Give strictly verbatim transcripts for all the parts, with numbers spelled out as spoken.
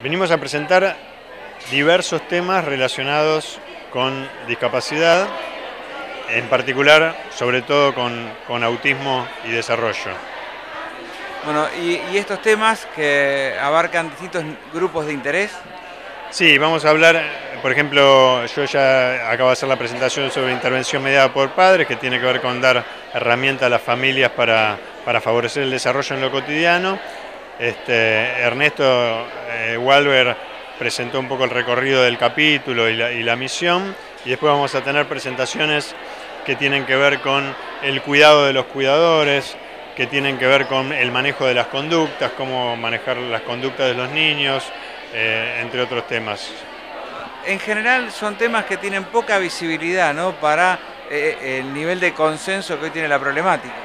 Venimos a presentar diversos temas relacionados con discapacidad, en particular, sobre todo con, con autismo y desarrollo. Bueno, y, y estos temas que abarcan distintos grupos de interés. Sí, vamos a hablar, por ejemplo, yo ya acabo de hacer la presentación sobre intervención mediada por padres, que tiene que ver con dar herramientas a las familias para, para favorecer el desarrollo en lo cotidiano. Este, Ernesto eh, Walber presentó un poco el recorrido del capítulo y la, y la misión, y después vamos a tener presentaciones que tienen que ver con el cuidado de los cuidadores, que tienen que ver con el manejo de las conductas, cómo manejar las conductas de los niños, eh, entre otros temas. En general son temas que tienen poca visibilidad, ¿no?, para eh, el nivel de consenso que hoy tiene la problemática.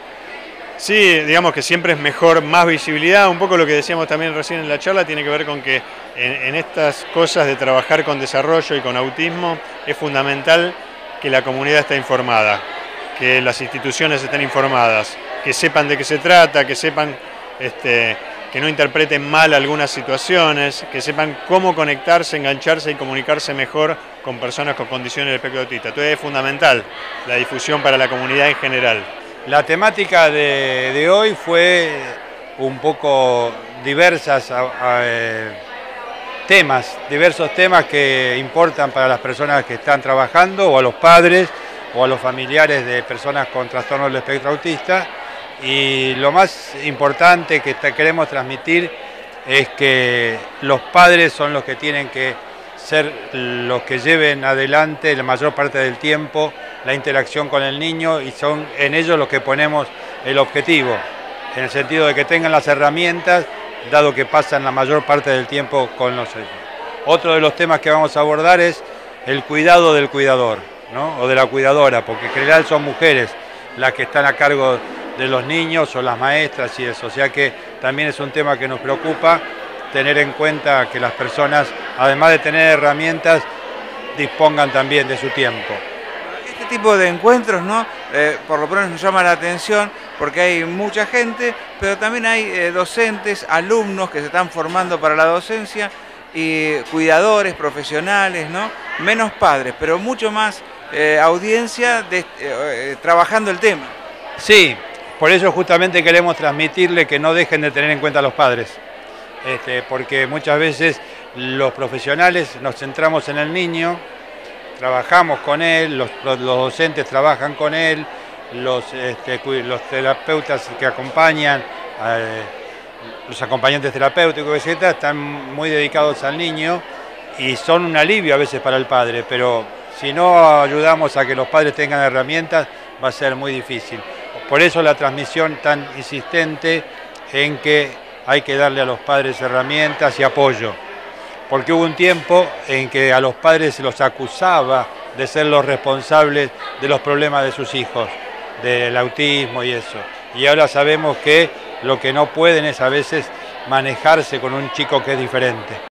Sí, digamos que siempre es mejor más visibilidad. Un poco lo que decíamos también recién en la charla tiene que ver con que en, en estas cosas de trabajar con desarrollo y con autismo es fundamental que la comunidad esté informada, que las instituciones estén informadas, que sepan de qué se trata, que sepan este, que no interpreten mal algunas situaciones, que sepan cómo conectarse, engancharse y comunicarse mejor con personas con condiciones del espectro autista. Entonces es fundamental la difusión para la comunidad en general. La temática de, de hoy fue un poco diversas a, a, eh, temas, diversos temas que importan para las personas que están trabajando, o a los padres, o a los familiares de personas con trastorno del espectro autista. Y lo más importante que queremos transmitir es que los padres son los que tienen que ser los que lleven adelante la mayor parte del tiempo la interacción con el niño, y son en ellos los que ponemos el objetivo, en el sentido de que tengan las herramientas, dado que pasan la mayor parte del tiempo con los niños. Otro de los temas que vamos a abordar es el cuidado del cuidador, ¿no?, o de la cuidadora, porque en general son mujeres las que están a cargo de los niños, o las maestras y eso, o sea que también es un tema que nos preocupa, tener en cuenta que las personas, además de tener herramientas, dispongan también de su tiempo. Este tipo de encuentros, ¿no?, eh, por lo menos nos llama la atención porque hay mucha gente, pero también hay eh, docentes, alumnos que se están formando para la docencia, y cuidadores, profesionales, ¿no?, menos padres, pero mucho más eh, audiencia de, eh, eh, trabajando el tema. Sí, por eso justamente queremos transmitirle que no dejen de tener en cuenta a los padres, este, porque muchas veces los profesionales nos centramos en el niño, trabajamos con él, los, los docentes trabajan con él, los, este, los terapeutas que acompañan, eh, los acompañantes terapéuticos, etcétera, están muy dedicados al niño y son un alivio a veces para el padre, pero si no ayudamos a que los padres tengan herramientas, va a ser muy difícil. Por eso la transmisión tan insistente en que hay que darle a los padres herramientas y apoyo. Porque hubo un tiempo en que a los padres se los acusaba de ser los responsables de los problemas de sus hijos, del autismo y eso. Y ahora sabemos que lo que no pueden es a veces manejarse con un chico que es diferente.